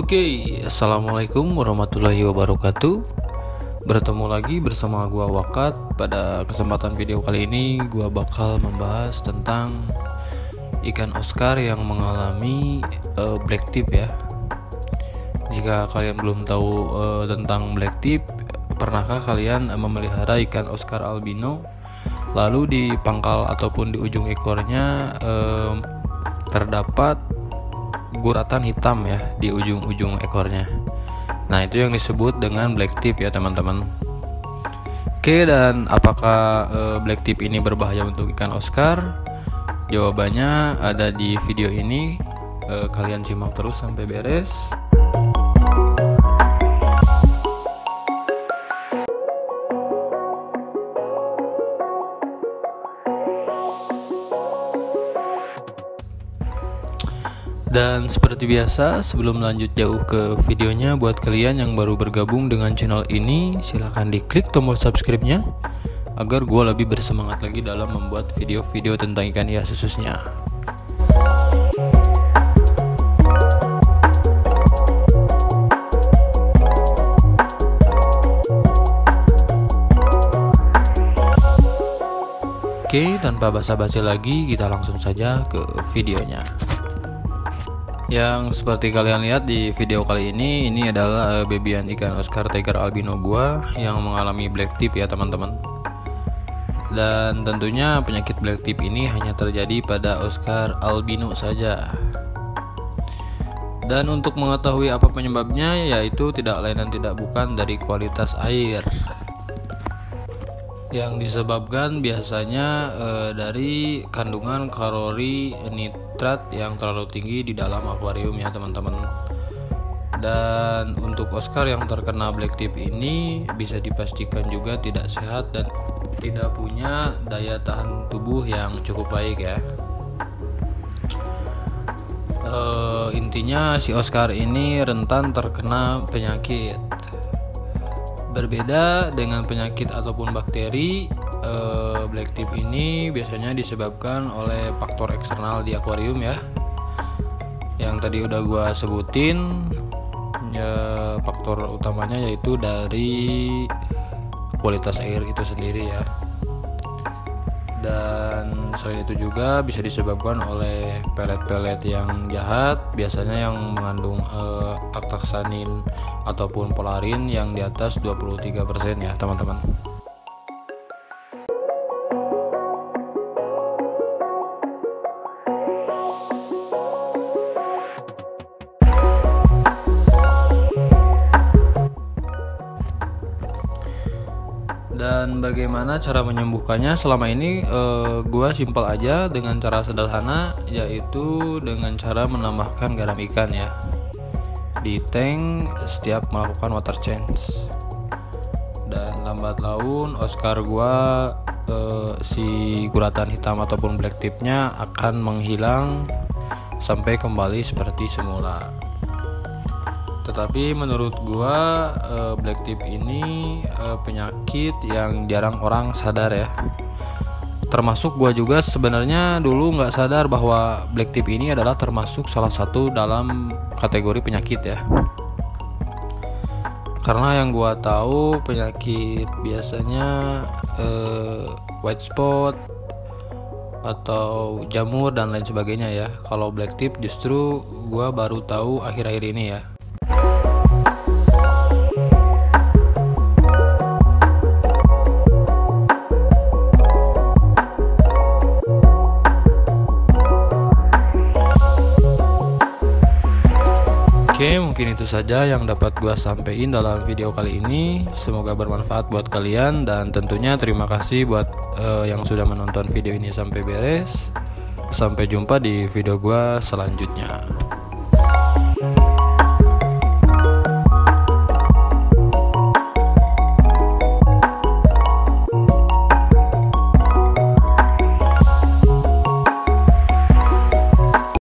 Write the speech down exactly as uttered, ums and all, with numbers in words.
Oke, assalamualaikum warahmatullahi wabarakatuh. Bertemu lagi bersama gua Wakat. Pada kesempatan video kali ini gua bakal membahas tentang ikan Oscar yang mengalami uh, black tip ya. Jika kalian belum tahu uh, tentang black tip, pernahkah kalian uh, memelihara ikan Oscar albino, lalu di pangkal ataupun di ujung ekornya uh, terdapat guratan hitam ya di ujung-ujung ekornya. Nah, itu yang disebut dengan black tip ya teman-teman. Oke, dan apakah e, black tip ini berbahaya untuk ikan Oscar? Jawabannya ada di video ini. E, kalian simak terus sampai beres. Dan seperti biasa, sebelum lanjut jauh ke videonya, buat kalian yang baru bergabung dengan channel ini, silahkan diklik tombol subscribe-nya agar gue lebih bersemangat lagi dalam membuat video-video tentang ikan hias khususnya. Oke, tanpa basa-basi lagi, kita langsung saja ke videonya. Yang seperti kalian lihat di video kali ini, ini adalah uh, babyan ikan Oscar tiger albino gua yang mengalami black tip ya teman-teman. Dan tentunya penyakit black tip ini hanya terjadi pada Oscar albino saja. Dan untuk mengetahui apa penyebabnya, yaitu tidak lain dan tidak bukan dari kualitas air yang disebabkan biasanya e, dari kandungan kalori nitrat yang terlalu tinggi di dalam akuarium ya teman-teman. Dan untuk Oscar yang terkena black tip ini bisa dipastikan juga tidak sehat dan tidak punya daya tahan tubuh yang cukup baik ya. E, intinya si Oscar ini rentan terkena penyakit. Berbeda dengan penyakit ataupun bakteri, eh, black tip ini biasanya disebabkan oleh faktor eksternal di akuarium ya. Yang tadi udah gua sebutin, ya, faktor utamanya yaitu dari kualitas air itu sendiri ya. Dan selain itu juga bisa disebabkan oleh pelet-pelet yang jahat, biasanya yang mengandung eh, aktaksanin ataupun polarin yang di atas dua puluh tiga persen ya teman-teman. Dan bagaimana cara menyembuhkannya? Selama ini eh, gua simpel aja dengan cara sederhana, yaitu dengan cara menambahkan garam ikan ya di tank setiap melakukan water change. Dan lambat laun Oscar gua eh, si guratan hitam ataupun black tipnya akan menghilang sampai kembali seperti semula. Tetapi menurut gua uh, black tip ini uh, penyakit yang jarang orang sadar ya. Termasuk gua juga sebenarnya dulu nggak sadar bahwa black tip ini adalah termasuk salah satu dalam kategori penyakit ya. Karena yang gua tahu penyakit biasanya uh, white spot atau jamur dan lain sebagainya ya. Kalau black tip justru gua baru tahu akhir-akhir ini ya. Oke, mungkin itu saja yang dapat gua sampaikan dalam video kali ini. Semoga bermanfaat buat kalian, dan tentunya terima kasih buat uh, yang sudah menonton video ini sampai beres. Sampai jumpa di video gua selanjutnya.